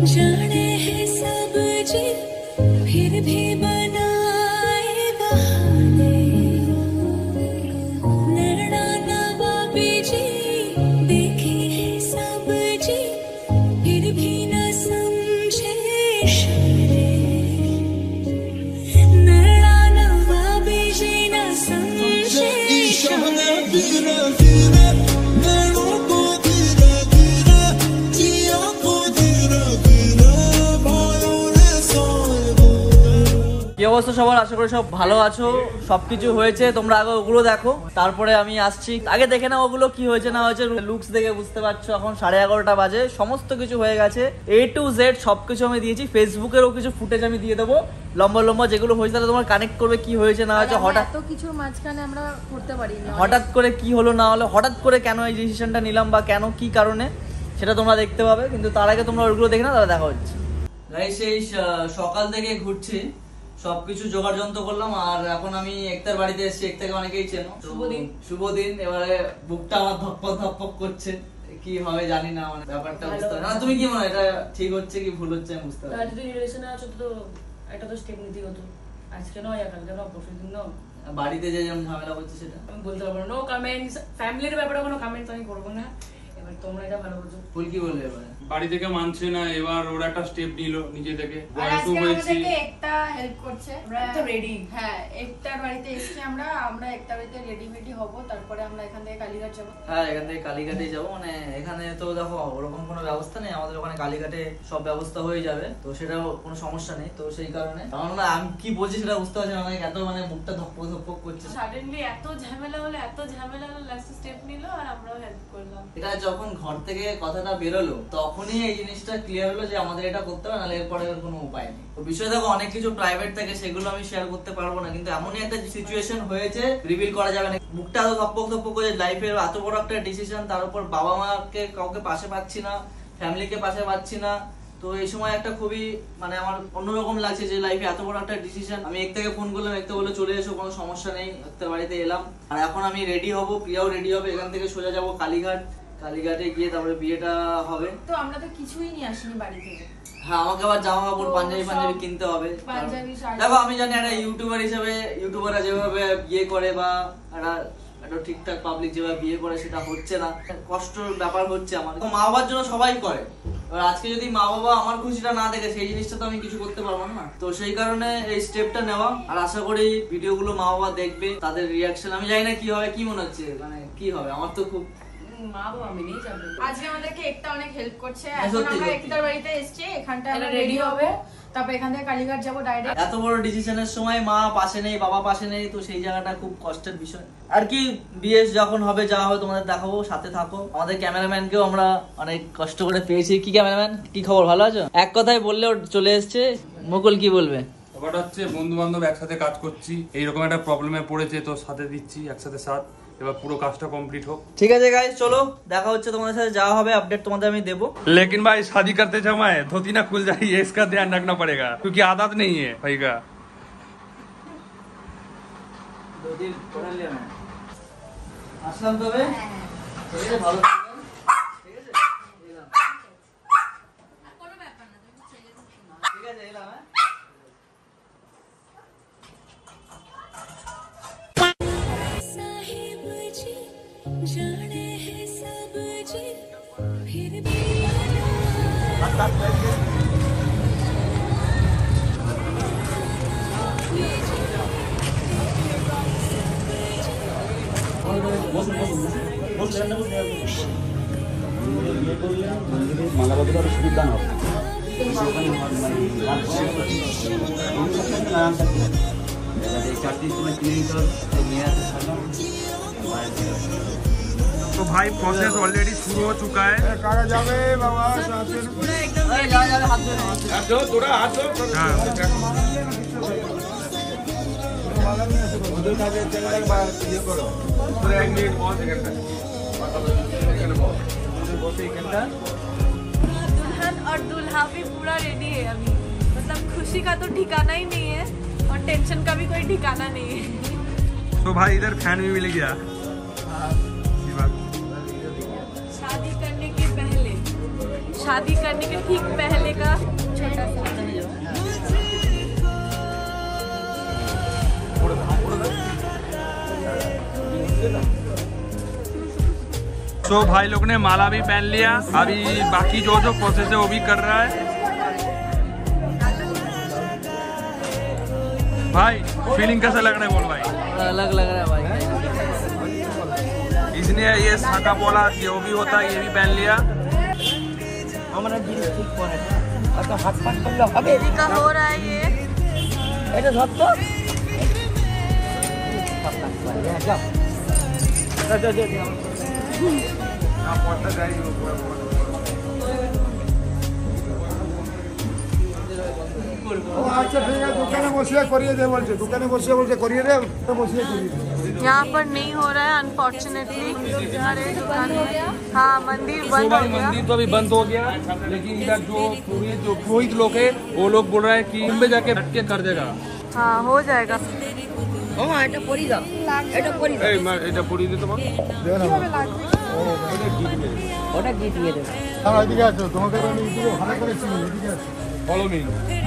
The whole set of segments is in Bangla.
जाने है सब जी फिर भी बनाए बहाने, नैना नवाबी जी देखे है सब जी फिर भी न समझे इशारे, नैना नवाबी जी न समझे इशारे। কি অবস্থা সবার? আশা করি সব ভালো আছো। সবকিছু হয়েছে, তোমরা আগে ওগুলো দেখো, তারপরে আমি আসছি। আগে দেখে নাও ওগুলো কি হয়েছে না হয়েছে, লুকস দেখে বুঝতে পারছো। এখন 11:30 বাজে, সমস্ত কিছু হয়ে গেছে, A to Z সবকিছু আমি দিয়েছি। ফেসবুকেরও কিছু ফুটেজ আমি দিয়ে দেবো, লম্বা লম্বা যেগুলো হয়েছে, তাহলে তোমার কানেক্ট করবে কি হয়েছে না হয়েছে। হঠাৎ এত কিছুর মাঝখানে আমরা করতে পারি না, হঠাৎ করে কি হলো না হলো, হঠাৎ করে কেন এই ডিসিশনটা নিলাম বা কেন কি কারণে, সেটা তোমরা দেখতে পাবে। কিন্তু তার আগে তোমরা ওইগুলো দেখে না, তাহলে দেখা হচ্ছে। সেই সকাল থেকে ঘুরছি, সবকিছু জোগাড় যন্ত্র করলাম, আর এখন আমি একটার বাড়িতে এসেছি। একটাকে অনেকেই চেনো, শুভ দিন। এবারে বুকটা আমার ধপক ধপক করছে, কি হবে জানি না, মানে ব্যাপারটা বুঝতে পারি না। তুমি কি মনে হয় এটা ঠিক হচ্ছে কি ভুল হচ্ছে আমি বুঝতে পারি না। যদি রিলেশনে আছো তো একটা তো স্টেপ নিতেই হতো, আজকে নয় কালকে নয় পরশু দিন নয়। বাড়িতে যে যেমন ঝামেলা হচ্ছে সেটা আমি বলতে পারবো না, নো কমেন্টস। ফ্যামিলির ব্যাপারে কোনো কমেন্টস আমি করবো না। এবার তোমরা এটা ভালো বুঝো। ভুল কি বললে এবারে? বাড়ি থেকে মানছে না, এবার ওরা একটা স্টেপ নিল নিজে থেকে। আর আজকে আমাদেরকে একটা হেল্প করছে, আমরা তো রেডি। হ্যাঁ, একটার বাড়িতে এসেছি আমরা একটা বাড়িতে রেডি হব, তারপরে আমরা এখান থেকে কালীঘাট যাব। হ্যাঁ, এখান থেকে কালীঘাটে যাবো। মানে এখানে তো দেখো ওরকম কোনো ব্যবস্থা নেই, আমাদের ওখানে কালীঘাটে সব ব্যবস্থা হয়ে যাবে, তো সেটাও কোনো সমস্যা নেই। তো সেই কারণে না আমি কি বলছি সেটা বুঝতে পারছি না, মানে এত মানে মুখটা ধপক ধপক করছে। সাডেনলি এত ঝামেলা হলো লাস্ট স্টেপ নিল আর আমরাও হেল্প করলাম। এটা যখন ঘর থেকে কথাটা বেরোলো তখনই এই জিনিসটা ক্লিয়ার হলো যে আমাদের এটা করতে হবে, নাহলে এরপরে কোনো উপায় নেই। তো বিষয় দেখো অনেক কিছু প্রাইভেট থাকে, সেগুলো আমি শেয়ার করতে পারবো না, কিন্তু এমনই একটা সিচুয়েশন হয়েছে রিভিল করা যাবে না। মুখটা এত ধপক ধপক করে, লাইফের এত বড় একটা ডিসিশন, তার উপর বাবা মাকে কাউকে পাশে পাচ্ছি না, ফ্যামিলিকে পাশে পাচ্ছি না। তো এই সময় একটা খুবই মানে আমার অন্যরকম লাগছে যে লাইফে এত বড় একটা ডিসিশন। আমি এক থেকে ফোন করলাম, একটা বলে চলে এসো, কোনো সমস্যা নেই। একটা বাড়িতে এলাম, আর এখন আমি রেডি হব, প্রিয়াও রেডি হবে। এখান থেকে সোজা যাবো কালীঘাটে গিয়ে তারপরে বিয়েটা হবে। তো আমরা তো কিছুই নিয়ে আসিনি বাড়ি থেকে। হ্যাঁ, আমাকে আবার জামা কাপড় পাঞ্জাবি কিনতে হবে। দেখো আমি জানি একটা ইউটিউবার হিসেবে ইউটিউবাররা যেভাবে বিয়ে করে বা একটা ঠিকঠাক পাবলিক যেভাবে বিয়ে করে সেটা হচ্ছে না, কষ্টের ব্যাপার হচ্ছে। আমার মা বাবার জন্য সবাই করে, এবার আজকে যদি মা বাবা আমার খুশিটা না দেখে, সেই জিনিসটা তো আমি কিছু করতে পারবো না। তো সেই কারণে এই স্টেপটা নেওয়া, আর আশা করি ভিডিওগুলো মা বাবা দেখবে, তাদের রিয়াকশন আমি জানি না কি হবে। কি মনে হচ্ছে মানে কি হবে? আমার তো খুব মা বাবা মেনেই যাবে। আজকে আমাদেরকে একটা অনেক হেল্প করছে। এখন আমরা একটার বাড়িতে এসেছি, এখানটা আমরা রেডি হবে, তারপর এখান থেকে কালীঘাট যাবো ডাইরেক্ট। এত বড় ডিসিশনের সময় মা পাশে নেই, বাবা পাশে নেই, তো সেই জায়গাটা খুব কষ্টের বিষয়। আর কি বিয়ে যখন হবে যা হবে তোমাদের দেখাবো, সাথে থাকো। আমাদের ক্যামেরাম্যানকেও আমরা অনেক কষ্ট করে পেয়েছি। কি ক্যামেরাম্যান, কি খবর, ভালো আছো? এক কথায় বললে ওর চলে এসছে। মুকুল কি বলবে? ব্যাপারটা হচ্ছে বন্ধু বান্ধব একসাথে কাজ করছি, এইরকম একটা প্রবলেমে পড়েছে, তো সাথে দিচ্ছি একসাথে সাথ। এবার পুরো কাজটা কমপ্লিট হোক। ঠিক আছে গাইস, চলো দেখা হচ্ছে তোমাদের সাথে, যাওয়া হবে, আপডেট তোমাদের আমি देबो। लेकिन भाई शादी करते समय धोती ना खुल जाए, इसका ध्यान रखना पड़ेगा, क्योंकि आदत नहीं है भाई का। আসলাম তবে, ঠিক আছে, ভালো থাকবেন, ঠিক আছে, এলাম, কোনো ব্যাপার না, তুমি ছেলে ঠিক আছে, এলাম। जाने है सब जी फिर भी মালাবাদের সুবিধা না तो भाई प्रोसेस ऑलरेडी शुरू हो चुका है। কারা যাবে বাবা হাত ধো তোরা হাত ধো ওদের কাছে চ্যানেল ইয়ে করো তোরা 1 মিনিট পজ এখানটা এখানে বসে এখানটা। दुल्हन और दूल्हा भी पूरा रेडी है अभी, मतलब खुशी का तो ठिकाना ही नहीं है और टेंशन का भी कोई ठिकाना नहीं है। तो भाई इधर फैन भी मिल गया। शादी करने के पहले शादी करने के ठीक पहले का छोटा सा। तो भाई लोग ने माला भी पहन लिया, अभी बाकी जो जो प्रोसेस है वो भी कर रहा है। भाई फीलिंग कैसा लग रहा है बोल भाई? अलग लग रहा है भाई। इसने ये साका बोला जो भी होता है ये भी पहन लिया। दीदी का हो रहा है ये। আচ্ছা ঠিক আছে, দোকানে বসিয়ে করিয়ে দে বলছে, দোকানে বসিয়ে বলছে করিয়ে দে, বসিয়ে করিয়ে দে। यहाँ पर नहीं हो रहा है अनफॉर्चुनेटली। हमारे दुकान में हाँ मंदिर बंद हो गया। मंदिर तो अभी बंद हो गया, लेकिन इधर जो पुरोहित लोग है वो लोग बोल रहा है कि मुंबई जाके बैठ के कर देगा। हाँ हो जाएगा। এটা পুরি দিতে পারো? হ্যাঁ এদিকে আছো, তোমাদের আমি এদিকে ভালো করে চিনি, এদিকে আছো। Follow me.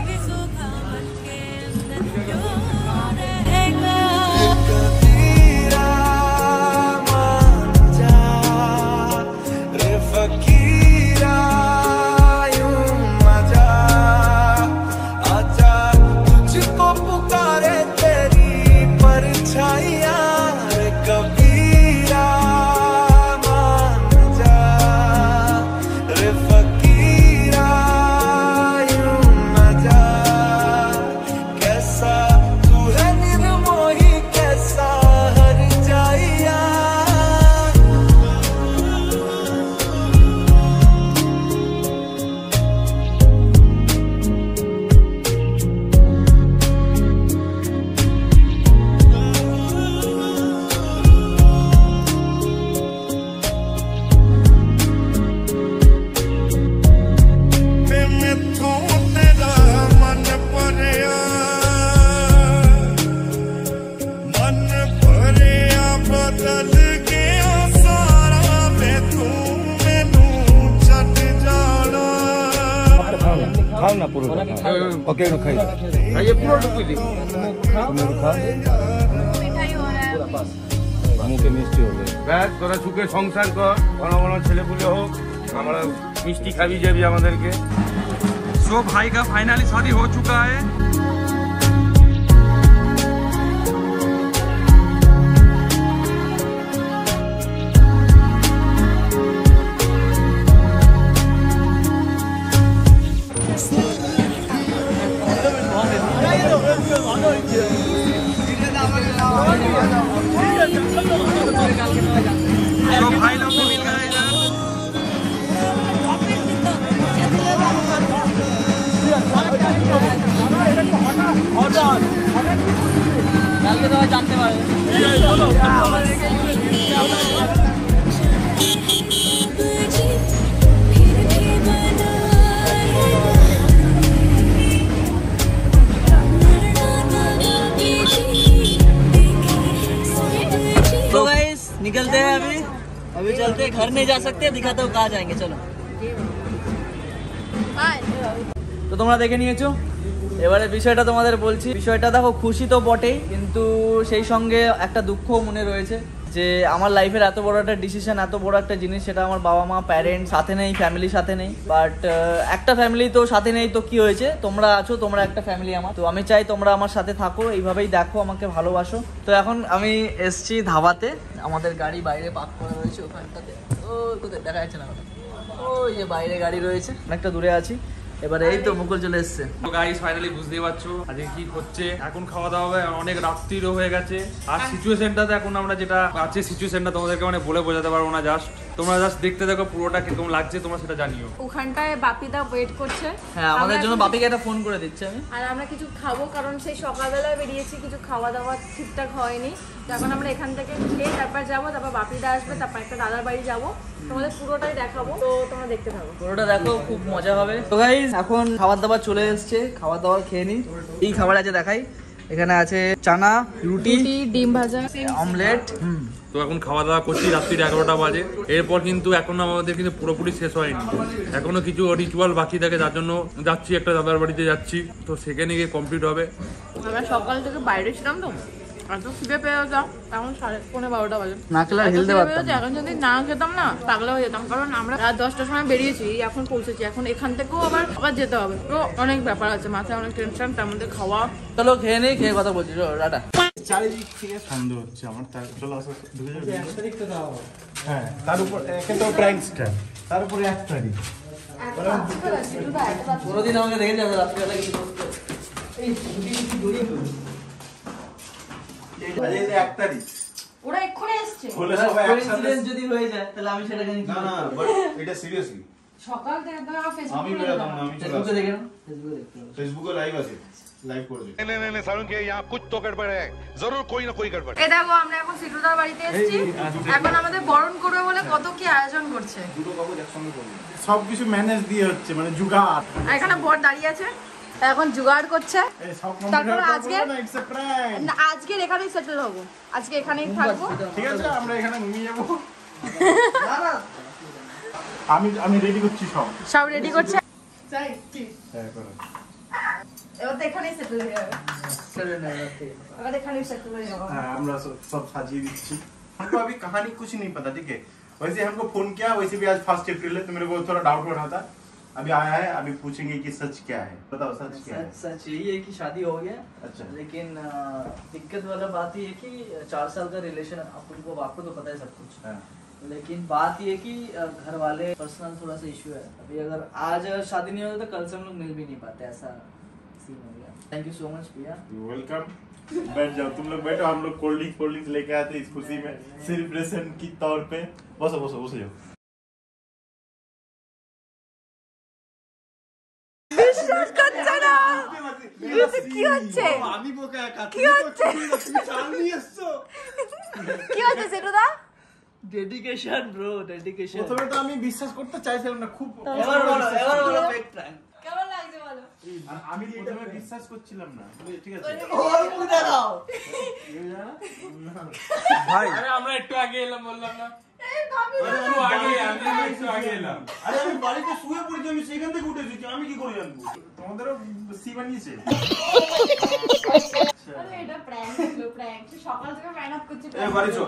খাও না পুরো, ওকে খাই খাইয়ে পুরো ঢুকিয়ে দিই, তুমি খাও। মিঠাই हो रहा है। মুখে মিষ্টি হবে, ব্যাস তোরা সুখে সংসার কর, বড় বড় ছেলেপুলে হোক, আমরা মিষ্টি খাবি যাবি আমাদেরকে। सो भाई का फाइनली शादी हो चुका है। तो भाई लोग को मिल गए इधर। কালকে তো জানতে পারবে। तो गाइस निकलते हैं अभी चलते हैं, घर नहीं जा सकते, दिखाते हो कहाँ जाएंगे, चलो। তো তোমরা দেখে নিয়েছো, এবারে বিষয়টা তোমাদের বলছি। বিষয়টা দেখো, খুশি তো বটেই, কিন্তু সেই সঙ্গে একটা দুঃখ মনে রয়েছে যে আমার লাইফের এত বড় একটা ডিসিশন, এত বড় একটা জিনিস, সেটা আমার বাবা মা প্যারেন্টস সাথে নেই, ফ্যামিলির সাথে নেই। বাট একটা ফ্যামিলি তো সাথে নেই, তো কি হয়েছে, তোমরা আছো, তোমরা একটা ফ্যামিলি আমার। তো আমি চাই তোমরা আমার সাথে থাকো, এইভাবেই দেখো, আমাকে ভালোবাসো। তো এখন আমি এসছি ধাবাতে, আমাদের গাড়ি বাইরে পার্ক করা রয়েছে ওখানটাতে। ও কোথায় দেখা যাচ্ছে না, ওই যে বাইরে গাড়ি রয়েছে, অনেকটা দূরে আছি। এবারে এই তো মুকুল চলে এসছে। তো গাইস ফাইনালি বুঝতেই পারছো আজকে কি হচ্ছে। এখন খাওয়া দাওয়া হবে, অনেক রাত্রিরও হয়ে গেছে। আর সিচুয়েশনটাতে এখন আমরা যেটা আছে, সিচুয়েশনটা তোমাদেরকে মানে বলে বোঝাতে পারবো না। জাস্ট তোমরা জাস্ট দেখতে দেখো পুরোটা কিরকম লাগছে, তোমরা সেটা জানিও। ওখানটায় বাপিদা ওয়েট করছে। হ্যাঁ, আমাদের জন্য বাপিকে একটা ফোন করে দিচ্ছি আমি। আর আমরা কিছু খাবো, কারণ সেই সকালবেলায় বেরিয়েছি, কিছু খাওয়া দাওয়া ঠিকঠাক হয়নি। যখন আমরা এখান থেকে খেয়ে তারপর যাবো, তারপর বাপিদা আসবে, তারপর একটা দাদার বাড়ি যাবো, তোমাদের পুরোটাই দেখাবো, তো তোমরা দেখতে থাকো। পুরোটা দেখো, খুব মজা হবে। তো গাইস এখন খাবার দাবার চলে এসছে, খাবার দাবার খেয়ে নিই। এই খাবার আছে দেখাই, এখানে আছে চানা, রুটি, ডিম ভাজা, অমলেট। তো এখন খাওয়া দাওয়া করছি, রাত্রির 11টা বাজে। এরপর কিন্তু এখনো আমাদের কিন্তু পুরোপুরি শেষ হয়নি, এখনো কিছু রিচুয়াল বাকি থাকে, যার জন্য যাচ্ছি, একটা দাদার বাড়িতে যাচ্ছি, তো সেখানে গিয়ে কমপ্লিট হবে। আমরা সকাল থেকে বাইরে ছিলাম তো, এত খিদে পেয়ে যেতাম, এখন 11:30 বাজে। না খেলে আর হিলতে পারতাম না। এখন যদি না খেতাম না পাগলা হয়ে যেতাম, কারণ আমরা রাত 10টার সময় বেরিয়েছি, এখন পৌঁছেছি, এখন এখান থেকেও আবার যেতে হবে, তো অনেক ব্যাপার আছে, মাথায় অনেক টেনশন, তার মধ্যে খাওয়া। চলো খেয়ে নেই, খেয়ে কথা বলছি, টাটা। চারিদিক থেকে সন্দেহ হচ্ছে আমার, তার চলো আসো ঢুকে যাবে। হ্যাঁ, তার উপর একে তো প্র্যাঙ্কস্টার, তার উপরে 1 তারিখ। কোনোদিন আমাকে দেখে যাবে রাত্রিবেলা কিছু করতে? এই আজ এই 1 তারিখ ওরা এক্ষুনি এসছে হলে সবাই একসাথে। কোইন্সিডেন্স যদি হয়ে যায় তাহলে আমি সেটাকে নিয়ে না না, বাট এটা সিরিয়াসলি সকাল থেকে তো আমি ফেসবুকে বেরোতাম না, আমি চলে ফেসবুকে দেখে নাও, ফেসবুকে দেখতে হবে। ফেসবুকে লাইভ আছে, লাইভ করে দিই। नहीं सारुण के यहाँ कुछ तो गड़बड़ है, जरूर कोई ना कोई गड़बड़। এই দেখো আমরা এখন সিটুদার বাড়িতে এসেছি, এখন আমাদের বরণ করবে বলে কত কি আয়োজন করছে, দুটো কাপড় একসঙ্গে করবো, সবকিছু ম্যানেজ দিয়ে হচ্ছে, মানে জুগাড়। আর এখানে বর দাঁড়িয়ে আছে, এখন জুগাড় করছে। এই সব তারপর কমপ্লিট আজকে না, ইটস আ প্র্যাঙ্ক। না, আজকের এখানেই সেটেল হবো, আজকে এখানেই থাকবো। ঠিক আছে, আমরা এখানে ঘুমিয়ে যাবো। না না, আমি রেডি করছি সব। সব রেডি করছে, হ্যাঁ, করো। এবার তো এখানেই সেটেল হয়ে যাবে, চলো না রাত্রি। এবার এখানেই সেটেল হয়ে যাবো। हाँ, আমরা सब साजिए दीची। हमको अभी कहानी कुछ नहीं पता, ठीक है। वैसे हमको फोन किया, वैसे भी आज 1 अप्रैल है, तो मेरे को थोड़ा डाउट हो रहा था। अभी आया है, अभी पूछेंगे कि सच क्या है, बताओ सच क्या है। सच यही है कि शादी हो गया, अच्छा। लेकिन दिक्कत वाला बात ये है कि 4 साल का रिलेशन, आपको तो पता है सब कुछ, हाँ। लेकिन बात ये है कि घर वाले पर्सनल थोड़ा सा इशू है। अभी अगर आज शादी नहीं होता तो कल से हम लोग मिल भी नहीं पाते, ऐसा सीन हो गया। Thank you so much Priya. Welcome, बैठ जाओ, तुम लोग बैठो, हम लोग कोल्ड ड्रिंक्स लेके आते इस खुशी में, सेलिब्रेशन की तौर पे। बसो बसो बसो जाओ। বিশ্বাস করছে না, কি হচ্ছে, আমি বোকা একা, কি হচ্ছে, তুমি চাল নিয়ে এসছো। কি হচ্ছে সিটুদা? Dedication bro, dedication. প্রথমে তো আমি বিশ্বাস করতে চাইছিলাম না, খুব এবার বলো ফেক প্র্যাঙ্ক। কেমন লাগছে বলো? আর আমি প্রথমে বিশ্বাস করছিলাম না, ঠিক আছে। ওর মুখে দাও। ভাই আরে আমরা একটু আগে এলাম, বললাম না একটু আগে, আমি একটু আগে এলাম। আরে আমি বাড়িতে শুয়ে পড়েছি, আমি সেখান থেকে উঠেছি, আমি কি করে জানবো? তোমাদেরও সি বানিয়েছে। আরে এটা প্র্যাঙ্ক ছিল, প্র্যাঙ্ক। সকাল থেকে মেহনত করছি। এ বাড়ি চল।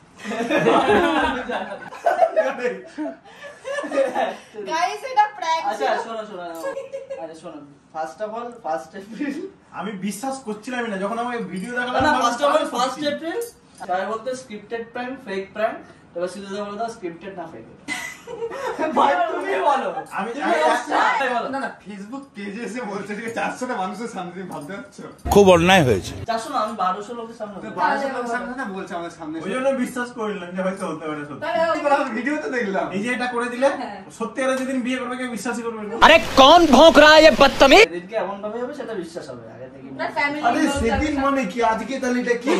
গাইস এটা প্র্যাঙ্ক আচ্ছা ছিল। শোনো, আরে শোনো, ফার্স্ট অফ অল 1 এপ্রিল। আমি বিশ্বাস করছিলাম না, যখন আমাকে ভিডিও দেখালো না, ফার্স্ট অফ অল 1 এপ্রিল। সবাই বলতে স্ক্রিপ্টেড প্র্যাঙ্ক, ফেক প্র্যাঙ্ক। এবার সিধা বলতো স্ক্রিপ্টেড না ফেক। ভাই তুমি বলো, আমি বলো। না ফেসবুক পেজে এসে বলছে যে 400টা মানুষের সামনে তুমি ভাবতে পারছো, खूब अन्याय হয়েছে। 400 না, আমি 1200 লোকের সামনে বলবো। 1200 লোকের সামনে না বলছে আমাদের সামনে, ওই জন্য বিশ্বাস করলাম যে হয়তো হতে পারে সত্যি। ভিডিও তো দেখলাম, এই যে এটা করে দিলে সত্যি, আর যেদিন বিয়ে করবে কেউ বিশ্বাসই করবে না। अरे कौन भौंक रहा है ये बदतमीज? সেদিনকে এমন ভাবে হবে সেটা বিশ্বাস হবে আগে থেকে। না ফ্যামিলি। আরে সেদিন মানে কি, আজকে তাহলে এটা কি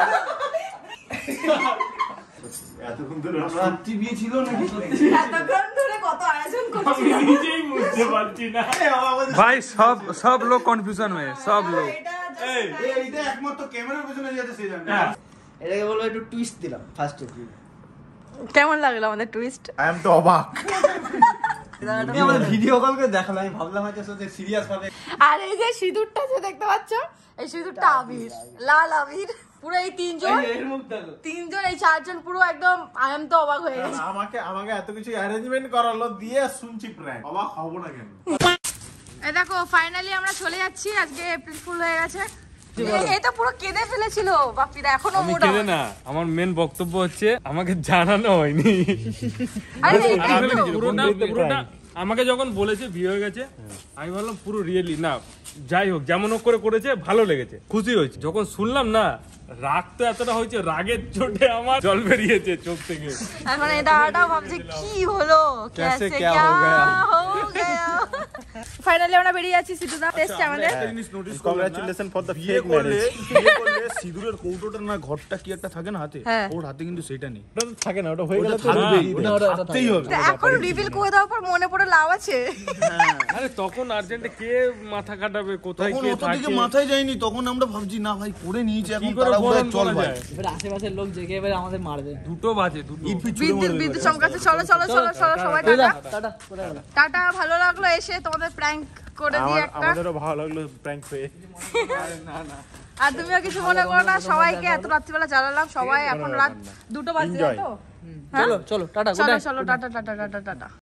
এতক্ষণ ধরে রাত্রি বিয়ে ছিল নাকি? এতক্ষণ ধরে কত আয়োজন করছি, আমি নিজেই বুঝতে পারছি না ভাই, সব লোক কনফিউশন হয়ে, সব লোক। এটা এইটা একমাত্র ক্যামেরার পেছনে যেতে সে জানে। এটাকে বলবো একটু টুইস্ট দিলাম 1 এপ্রিল। কেমন লাগলো আমাদের টুইস্ট? আই এম তো অবাক। তুমি আমাদের ভিডিও কল করে দেখালো, আমি ভাবলাম হয়তো সিরিয়াস ভাবে। আর এই যে সিঁদুরটা যে দেখতে পাচ্ছ, এই সিঁদুরটা আবির, লাল আবির। পুরো এই তিনজন, এর মুখ দেখো। এই 4 জন পুরো একদম আই এম তো অবাক হয়ে গেছে। আমাকে এত কিছু অ্যারেঞ্জমেন্ট করালো, দিয়ে শুনছি প্র্যাঙ্ক, অবাক হব না কেন? এই দেখো ফাইনালি আমরা চলে যাচ্ছি, আজকে এপ্রিল ফুল হয়ে গেছে। এই তো পুরো কেঁদে ফেলেছিল বাপিদা, এখনো আমি মোটা কেঁদে না, আমার মেন বক্তব্য হচ্ছে আমাকে জানানো হয়নি। আরে এটাই আমি তো। পুরোটা আমাকে যখন বলেছে বিয়ে হয়ে গেছে, আমি ভাবলাম পুরো রিয়েলি না, যাই হোক যেমন হোক করে করেছে, ভালো লেগেছে, খুশি হয়েছে। যখন শুনলাম না, রাগ তো এতটা হয়েছে, রাগের চোটে আমার জল বেরিয়েছে চোখ থেকে। এখন এই দাদাটাও ভাবছে কি হলো, कैसे कैसे क्या क्या हो गया? हो ফাইনালি আমরা বেরিয়ে যাচ্ছি সিধুদা টেস্ট আমাদের কংগ্রাচুলেশন ফর দ্য ফেক বিয়ে ম্যারেজ করলে সিঁদুরের কৌটোটা না ঘরটা কি একটা থাকে না হাতে, হ্যাঁ। ওর হাতে কিন্তু সেটা নেই। ওটা তো থাকে না, ওটা হয়ে গেল তো থাকবেই, ওটা থাকতেই হবে। তো এখন রিভিল করে দেওয়ার পর মনে পড়ে লাভ আছে। আরে তখন আর্জেন্টে কে মাথা কাটাবে, কোথায় তখন কে অত দিকে থাকে? মাথায় যায়নি, তখন আমরা ভাবছি না ভাই করে নিয়েছি, এখন কি করে তাড়াহুড়োয় বরণ চল করা ভাই। যায়? এবার আশেপাশের লোক জেগে এবার আমাদের মারবে। 2টো বাজে, 2টো। বিদ্যুৎ চমকাচ্ছে। চলো চলো চলো চলো সবাই টাটা টাটা। ভালো লাগলো এসে তোমাদের প্র্যাঙ্ক করে দিয়ে একটা। আমাদেরও ভালো লাগলো প্র্যাঙ্ক পেয়ে। আর তুমিও কিছু মনে করো না, সবাইকে এত রাত্রিবেলা জ্বালালাম, সবাই এখন রাত 2টো বাজে তো। চলো চলো টাটা, চলো চলো টাটা টাটা টাটা টাটা।